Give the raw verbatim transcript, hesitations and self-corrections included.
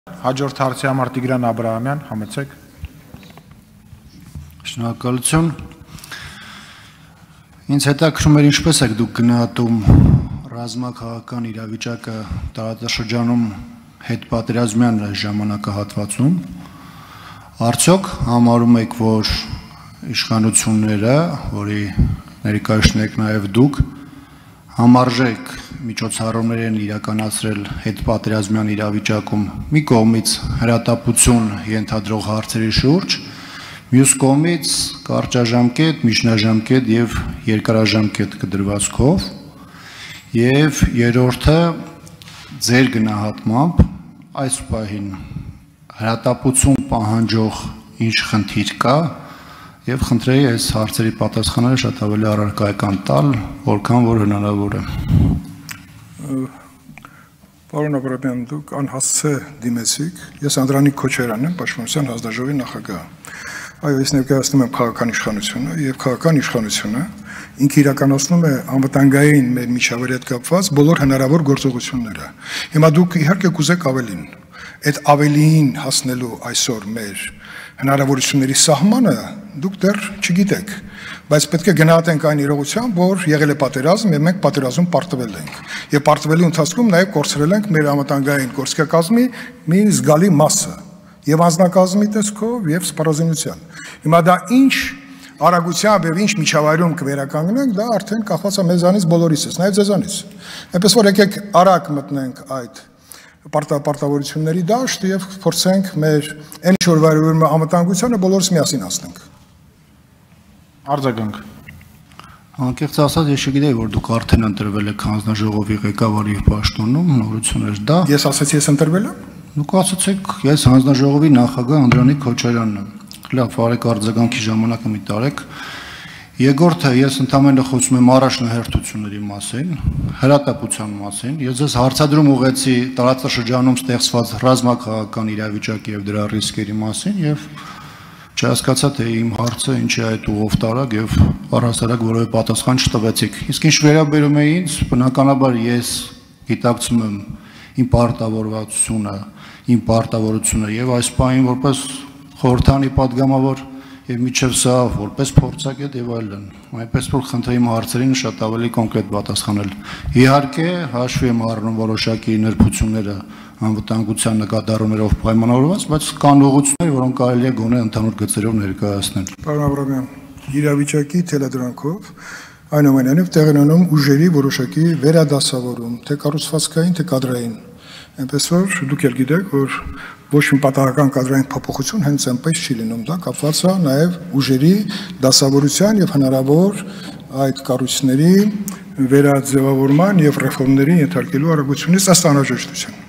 Հաջորդ հարցի համար Տիգրան Աբրահամյան, համեցեք։ Շնորհակալություն։ Ինձ հետաքրքրում էր ինչպես եք դուք գնահատում ռազմաքաղաքական իրավիճակը տարածաշրջանում հետպատերազմյան ժամանակահատվածում։ Արդյոք համարում եք, որ իշխանությունները, որի ներկայացնում եք նաև դուք, համարժեք միջոցառումներ են իրականացրել հետպատերազմյան իրավիճակում մի կողմից հրատապություն ենթադրող հարցերի շուրջ, մյուս կողմից կարճաժամկետ, միջնաժամկետ եւ երկարաժամկետ կդրվածքով, եւ երրորդը ձեր գնահատմամբ այս պահին հրատապություն պահանջող ինչ խնդիր կա եւ խնդրեի այս հարցերի պատասխանները շատ ավելի առարկայական տալ, որքան որ հնարավոր է։ Պարոն Աբրահամյան, դուք անհասցե դիմեցիք, ես Անդրանիկ Քոչարյանն եմ, Պաշտպանության հանձնաժողովի նախագահ։ Այո, ես ներկայացնում եմ քաղաքական իշխանությունը եւ քաղաքական իշխանությունը ինքը իրականացնում է անվտանգային մեր միջավայրի հետ կապված բոլոր հնարավոր գործողությունները։ Հիմա դուք իհարկե կուզեք ավելին։ Այդ ավելին հասնելու այսօր մեր հնարավորությունների սահմանը դուք դեռ չգիտեք, բայց պետք է գնահատենք այն իրողությամբ, որ եղել է պատերազմ եւ մենք պատերազմում պարտվել ենք։ Եվ պարտվելու ընթացքում նաեւ կորցրել ենք մեր անվտանգային գործիքակազմի մի զգալի մասը եւ անձնակազմի տեսքով եւ սպառազինության։ Հիմա դա ինչ արագությամբ եւ ինչ միջավայրում կվերականգնենք, դա արդեն կախված է մեզանից բոլորիցս, նաեւ ձեզանից։ Այնպես որ եկեք արագ մտնենք այդ պարտավորությունների դաշտ եւ փորձենք մեր այն ինչ որ վայրում անվտանգությանը բոլորս միասին հասնենք։ Արձագանք։ Անկեղծ ասած, ես չգիտեի, որ դուք արդեն ընտրվել եք հանձնաժողովի ղեկավարի պաշտոնում, նորություն էր դա։ Ես ասացի, ես ընտրվել եմ։ Դուք ասացիք, ես հանձնաժողովի նախագահ Անդրանիկ Քոչարյանն եմ։ Լավ, արեք արձագանքի ժամանակը մի տարեք։ Երկրորդը, ես ընդամենը խոսում եմ առաջնահերթությունների մասին, հրատապության մասին։ Ես ձեզ հարցադրում ուղղեցի տարածաշրջանում ստեղծված ռազմաքաղաքական իրավիճակի եւ դրա ռիսկերի մասին եւ չհասկացա, թե իմ հարցը ինչ է այդ ուղով տարակ եւ առհասարակ որևէ պատասխան չտվեցիք։ Իսկ ինչ վերաբերում է ինձ, բնականաբար ես գիտակցում եմ իմ պարտավորվածությունը, իմ պարտավորությունը եւ այս պահին որպես խորհրդանի падգամավոր եւ միջև սա որպես փորձագետ եւ այլն։ Այնպես որ խնդրեմ իմ հարցերին շատ ավելի կոնկրետ պատասխանել։ Իհարկե, հաշվի եմ առնում որոշակի նրբությունները անվտանգության նկատառումներով պայմանավորված, բայց կան ուղղություններ, որոնք կարելի է գոնե ընդհանուր գծերով ներկայացնել։ Պարոն Աբրահամյան, իրավիճակի թելադրանքով այնուամենայնիվ տեղի ունենում ուժերի որոշակի վերադասավորում, թե կառուցվածքային, թե կադրային։ Այնպես որ դուք ել գիտեք, որ ոչ մի պատահական կադրային փոփոխություն հենց այնպես չի լինում, դա կապված է նաև ուժերի դասավորության եւ հնարավոր այդ կառույցների վերաձևավորման եւ ռեֆորմների ենթարկելու արագությունից ըստ անհրաժեշտության։